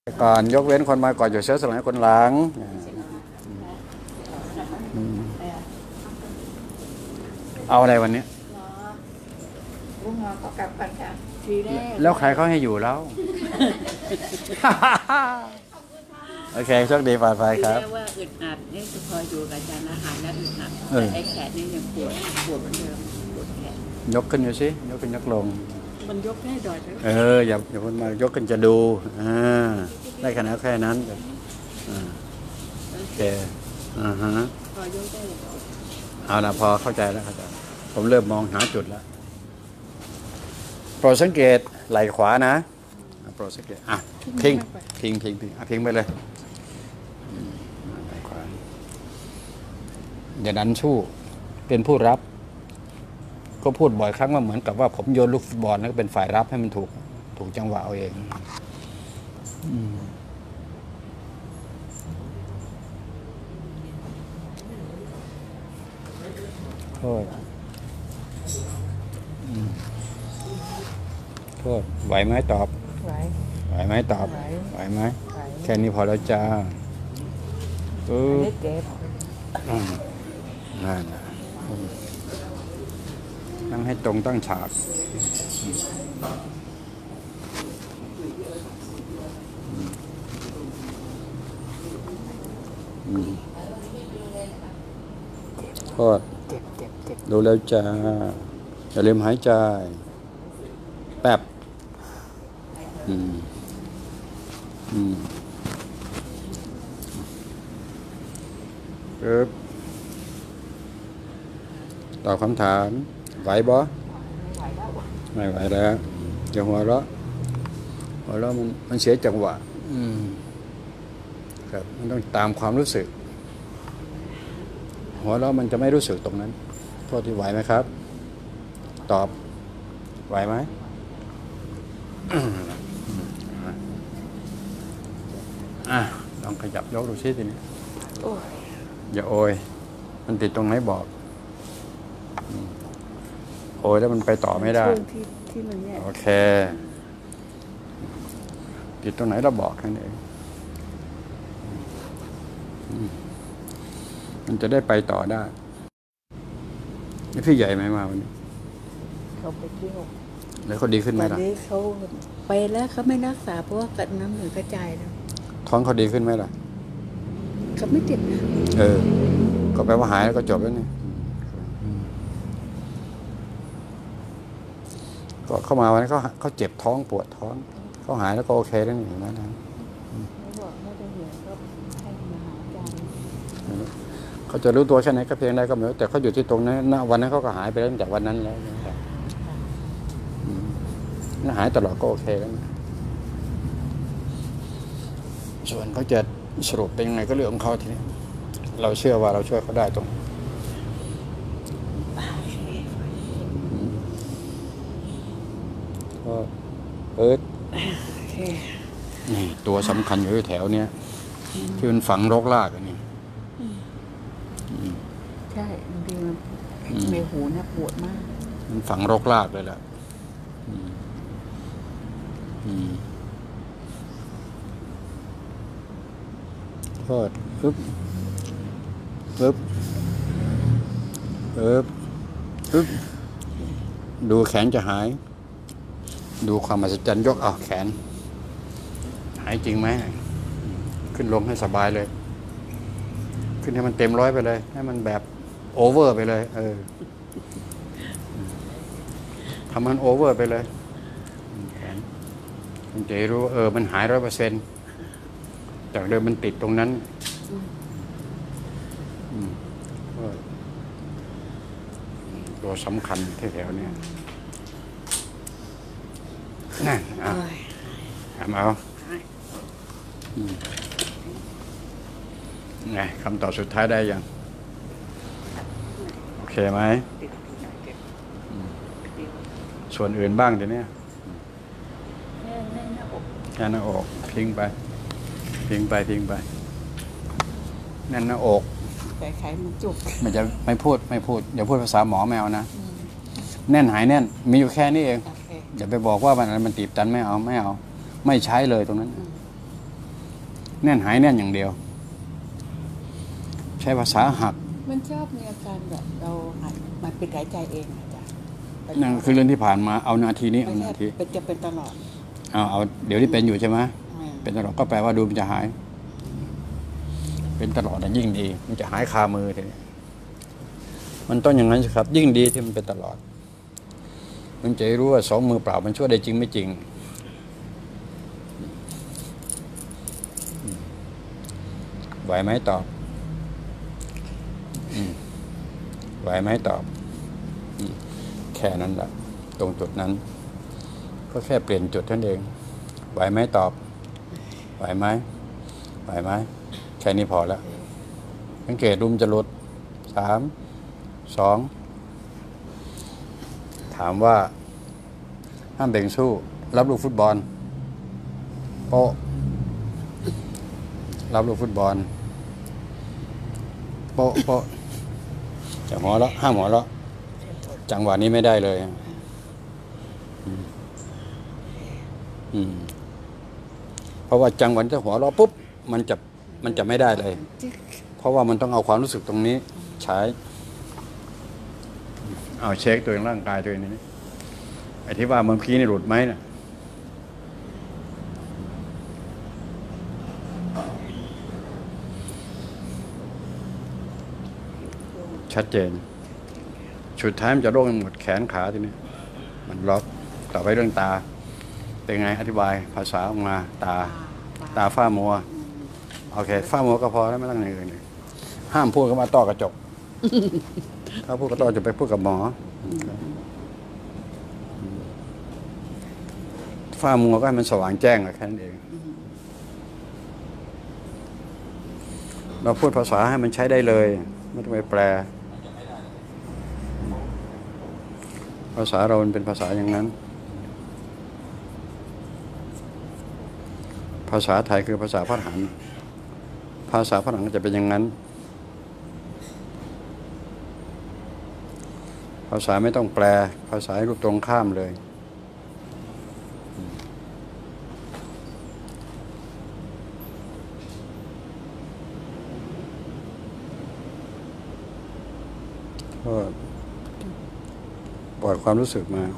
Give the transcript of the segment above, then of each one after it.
ก่อนยกเว้นคนมาก่อนอยู่เชื้อสลังคนหลังเอาอะไรวันนี้ลุงงอก็กลับกันค่ะทีแรกแล้วใครเขาให้อยู่แล้วโอเคโชคดีปลอดภัยครับว่าอึดอัดนี่จะพออยู่กับอาจารย์อาหารแล้วอึดอัดไอ้แขนนี่ยังปวดเหมือนเดิมปวดแขนยกขึ้นอยู่สิยกขึ้นยกลงมันยกได้ดอยอย่าพูดมายกขึ้นจะดูได้ขนาดแค่นั้นโอเคพอยกได้เอาละพอเข้าใจแล้วผมเริ่มมองหาจุดแล้วโปรดสังเกตไหล่ขวานะโปรดสังเกตพิงพิงไปเลยไหล่ขวาอย่าดันชู้เป็นผู้รับก็พูดบ่อยครั้งว่าเหมือนกับว่าผมโยนลูกฟุตบอลแล้วก็เป็นฝ่ายรับให้มันถูกจังหวะเอาเองโทษไหวไหมตอบไหวไหมตอบไหวไหมแค่นี้พอแล้วจ้าเจ็บนั่งให้ตรงตั้งฉากโทษดูแล้วจ้าอย่าลืมหายใจแป๊บตอบคำถามไหวบ่ไม่ไหวแล้วอย่าหัวเราะมันเสียจังหวะครับมันต้องตามความรู้สึกหัวเราะมันจะไม่รู้สึกตรงนั้นโทษที่ไหวไหมครับตอบไหวไหมลองขยับยกดูซิทีนี้อย่าโอยมันติดตรงไหนบอกโอยแล้วมันไปต่อไม่ได้โอเคติดตรงไหนเราบอกแค่นั้นเองมันจะได้ไปต่อได้นี่พี่ใหญ่ไหมมาวันนี้เขาไปเที่ยวแล้วเขาดีขึ้นไหมล่ะวันนี้เขาไปแล้วเขาไม่รักษาเพราะว่าน้ำเหลืองกระจายแล้วท้องเขาดีขึ้นไหมล่ะเขาไม่เจ็บนะก็แปลว่าหายแล้วก็จบแล้วนี่ก็เข้ามาวันนี้เขาเจ็บท้องปวดท้องเขาหายแล้วก็โอเคแล้วนี่นะเขาจะรู้ตัวแค่ไหนก็เพียงใดก็ไม่รู้แต่เขาอยู่ที่ตรงนั้นณวันนั้นเขาก็หายไปแล้วจากวันนั้นแล้วหายตลอดก็โอเคแล้วส่วนเขาจะสรุปเป็นยังไงก็เรื่องของเขาทีนี้เราเชื่อว่าเราช่วยเขาได้ตรงนี่ตัวสำคัญอยู่แถวเนี้ยที่มันฝังรกรากอันนี้ใช่บางทีมันในหูเนี่ยปวดมากมันฝังรกรากเลยแหละโทษปึ๊บดูแขนจะหายดูความมหัศจรรย์ยกแขนหายจริงไหมขึ้นลงให้สบายเลยขึ้นให้มันเต็ม100ไปเลยให้มันแบบโอเวอร์ไปเลยทำมันโอเวอร์ไปเลยแขนคุณจะรู้มันหาย100%จากเดิมมันติดตรงนั้นตัวสำคัญแถวๆนี้นั่นเอาไงคำตอบสุดท้ายได้ยังโอเคไหมส่วนอื่นบ้างเดี๋ยวนี้แค่หน้าอกพิงไปแน่นหน้าอกแต่ไขมันจุกมันจะไม่พูดอย่าพูดภาษาหมอแมวนะแน่นหายแน่นมีอยู่แค่นี้เองอย่าไปบอกว่ามันตีบตันไม่เอาไม่ใช้เลยตรงนั้นแน่นหายแน่นอย่างเดียว ใช้ภาษาหักมันชอบมีอาการแบบเราหัดมันเป็นหายใจเองอาจารย์นั่นคือเรื่องที่ผ่านมาเอานาทีนี้เอาไม่ใช่นาทีเป็นจะเป็นตลอดเอาเดี๋ยวนี้เป็นอยู่ใช่ไหมอืมเป็นตลอดก็แปลว่าดูมันจะหาย เป็นตลอดยิ่งดี มันจะหายคามือทีนี้มันต้องอย่างนั้นสิครับ ยิ่งดีที่มันเป็นตลอด มันจะรู้ว่า2 มือเปล่ามันช่วยได้จริงไม่จริงไหวไหมตอบไหวไหมตอบแค่นั้นแหละตรงจุดนั้น ก็แค่เปลี่ยนจุดท่านเองไหวไหมตอบไหวไหมไหวไหมแค่นี้พอแล้วสังเกตรุมจะลด3 2ถามว่าห้ามเบ่งสู้รับลูกฟุตบอลโป๊ะรับลูกฟุตบอลโป๊ะโป๊ะจะหัวเราะห้ามหัวเราะจังหวะนี้ไม่ได้เลยเพราะว่าจังหวะที่หัวเราะปุ๊บมันจะไม่ได้เลย เพราะว่ามันต้องเอาความรู้สึกตรงนี้ใช้เอาเช็คตัวเองร่างกายตัวเองนี่ไอ้ที่ว่าเมื่อกี้นี่หลุดไหมน่ะชัดเจนสุดท้ายมันจะโรคหมดแขนขาทีนี้มันล็อกต่อไปเรื่องตาเป็นไงอธิบายภาษาออกมาตาฝ้ามัวโอเคฝ้ามัวก็พอแล้วไม่ต้องอย่างอื่นเลยห้ามพูดคำว่าต้อกระจกถ้าพูดกับต้อจะไปพูดกับหมอฝ้ามัวก็ให้มันสว่างแจ้งแค่นั้นเองเราพูดภาษาให้มันใช้ได้เลยไม่ต้องไปแปลภาษาเราเป็นภาษาอย่างนั้นภาษาไทยคือภาษาพระหันภาษาฝรั่งจะเป็นอย่างนั้นภาษาไม่ต้องแปลภาษาให้รูปตรงข้ามเลยก็ปล่อยความรู้สึกมา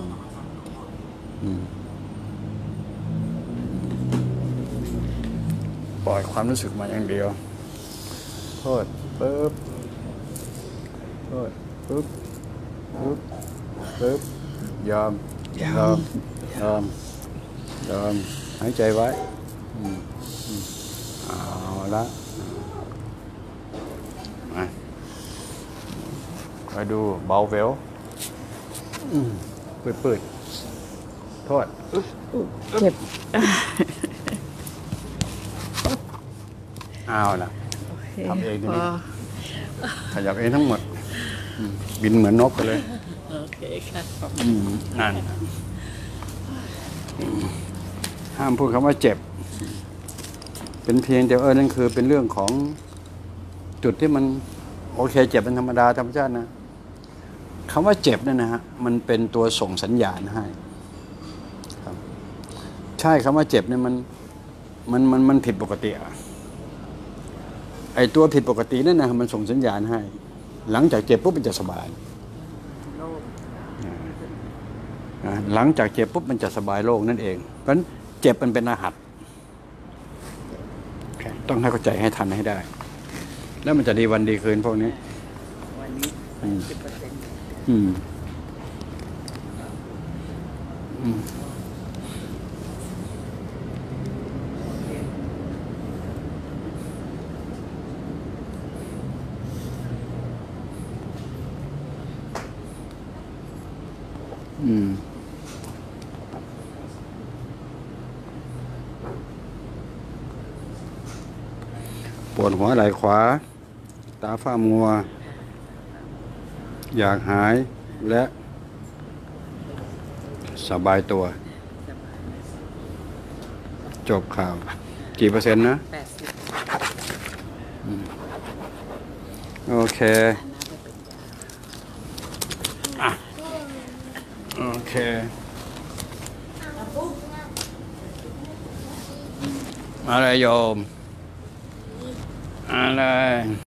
ปล่อยความรู้สึกมาอย่างเดียวโทษปึ๊บโทษปึ๊บปึ๊บปึ๊บยอมหายใจไว้เอาละมาคอยดูเบาเวลปืดโทษเจ็บเอาล่ะทำเองทีนี้ขยับเองทั้งหมดบินเหมือนนกไปเลยโอเคค่ะนั่นห้ามพูดคำว่าเจ็บเป็นเพียงแต่นั่นคือเป็นเรื่องของจุดที่มันโอเคเจ็บเป็นธรรมดาธรรมชาตินะคำว่าเจ็บนั่นนะฮะมันเป็นตัวส่งสัญญาณให้ครับใช่คำว่าเจ็บเนี่ยมันผิดปกติไอ้ตัวผิดปกตินั่นนะมันส่งสัญญาณให้หลังจากเจ็บปุ๊บมันจะสบายหลังจากเจ็บปุ๊บมันจะสบายโล่งนั่นเองเพราะฉะนั้นเจ็บมันเป็นรหัสต้องให้เข้าใจให้ทันให้ได้แล้วมันจะดีวันดีคืนพวกนี้วันนี้10% ปวดหัวไหล่ขวาตาฝ้ามัวอยากหายและสบายตัวจบข่าวกี่เปอร์เซ็นต์นะ 80 โอเคโอเคมาเลยโยมมาเลย